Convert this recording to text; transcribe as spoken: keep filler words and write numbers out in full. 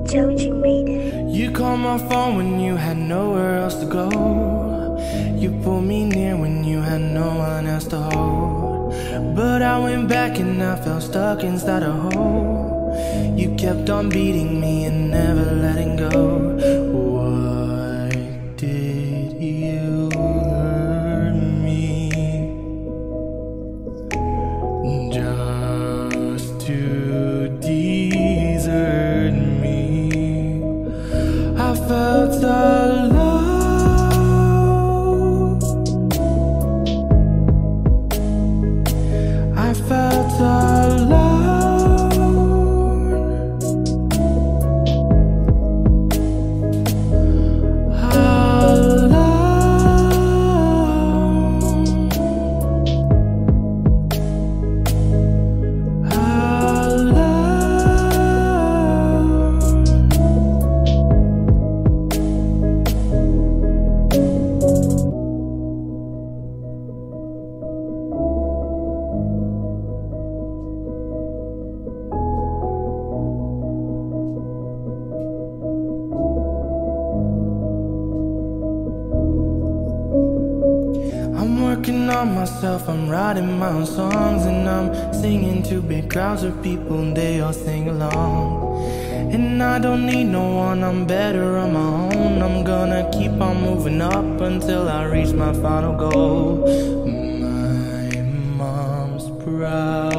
Joji made it. You called my phone when you had nowhere else to go. You pulled me near when you had no one else to hold. But I went back and I felt stuck inside a hole. You kept on beating me and never letting go. Why did you hurt me just to desert me? I felt alone. I felt alone. Working on myself, I'm writing my own songs, and I'm singing to big crowds of people, and they all sing along. And I don't need no one, I'm better on my own. I'm gonna keep on moving up until I reach my final goal. My mom's proud.